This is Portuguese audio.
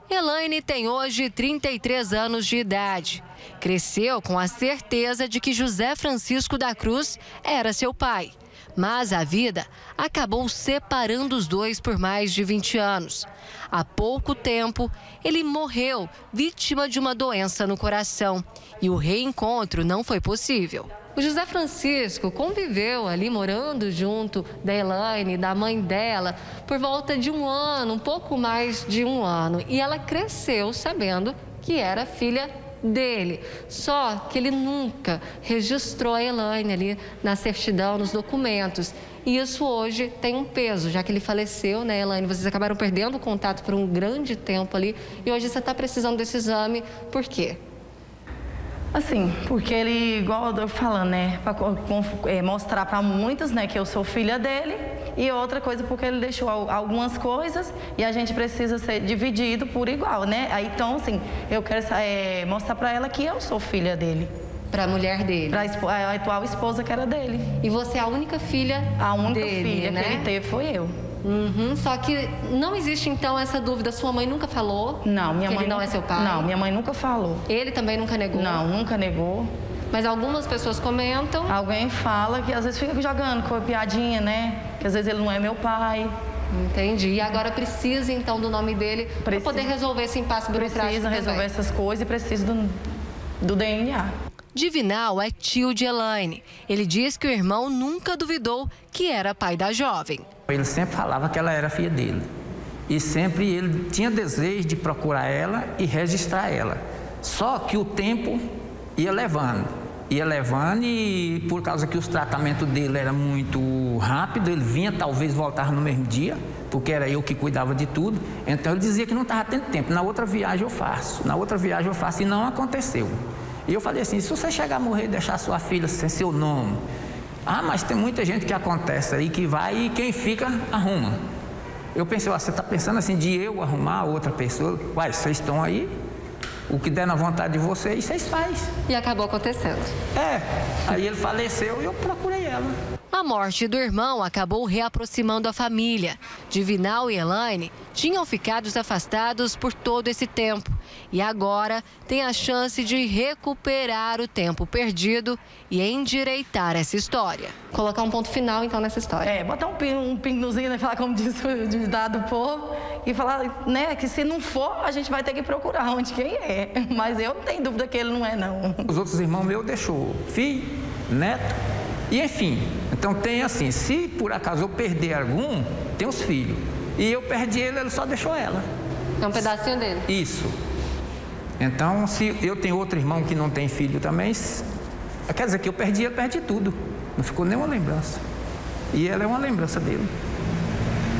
Elaine tem hoje 33 anos de idade. Cresceu com a certeza de que José Francisco da Cruz era seu pai. Mas a vida acabou separando os dois por mais de 20 anos. Há pouco tempo, ele morreu vítima de uma doença no coração e o reencontro não foi possível. O José Francisco conviveu ali morando junto da Elaine, da mãe dela, por volta de um ano, um pouco mais de um ano. E ela cresceu sabendo que era filha dele. Só que ele nunca registrou a Elaine ali na certidão, nos documentos. E isso hoje tem um peso, já que ele faleceu, né, Elaine? Vocês acabaram perdendo o contato por um grande tempo ali. E hoje você está precisando desse exame. Por quê? Assim, porque ele, igual eu falando, né, para mostrar para muitos, né, que eu sou filha dele, e outra coisa porque ele deixou algumas coisas e a gente precisa ser dividido por igual, né? Aí, então, assim, eu quero mostrar para ela que eu sou filha dele. Para a mulher dele? Para a atual esposa que era dele. E você é a única filha dele, A única filha, né, que ele teve foi eu. Só que não existe, então, essa dúvida. Sua mãe nunca falou? Não, minha que mãe ele não é seu pai? Não, minha mãe nunca falou. Ele também nunca negou? Não, nunca negou. Mas algumas pessoas comentam... Alguém fala que às vezes fica jogando com a piadinha, né? Que às vezes ele não é meu pai. Entendi. E agora precisa, então, do nome dele para poder resolver esse impasse burocrático. Precisa resolver essas coisas e precisa do DNA. Divinal é tio de Elaine. Ele diz que o irmão nunca duvidou que era pai da jovem. Ele sempre falava que ela era filha dele. E sempre ele tinha desejo de procurar ela e registrar ela. Só que o tempo ia levando. Ia levando e por causa que os tratamentos dele eram muito rápidos, ele vinha, talvez voltar no mesmo dia, porque era eu que cuidava de tudo. Então ele dizia que não estava tendo tempo. Na outra viagem eu faço. Na outra viagem eu faço e não aconteceu. E eu falei assim, se você chegar a morrer e deixar sua filha sem seu nome... Ah, mas tem muita gente que acontece aí, que vai e quem fica, arruma. Eu pensei, você está pensando assim de eu arrumar outra pessoa? Uai, vocês estão aí, o que der na vontade de vocês, vocês fazem. E acabou acontecendo. Aí ele faleceu e eu procurei ela. A morte do irmão acabou reaproximando a família. Divinal e Elaine tinham ficado afastados por todo esse tempo. E agora tem a chance de recuperar o tempo perdido e endireitar essa história. Colocar um ponto final, então, nessa história. Botar um pingozinho, né, falar como diz o ditado do povo, e falar, né, que se não for, a gente vai ter que procurar onde quem é. Mas eu não tenho dúvida que ele não é, não. Os outros irmãos meus deixou filho, neto, e enfim. Então tem assim, se por acaso eu perder algum, tem os filhos. E eu perdi ele, ele só deixou ela. É um pedacinho dele? Isso. Então, se eu tenho outro irmão que não tem filho também, quer dizer que eu perdi, ele perdi tudo. Não ficou nenhuma lembrança. E ela é uma lembrança dele.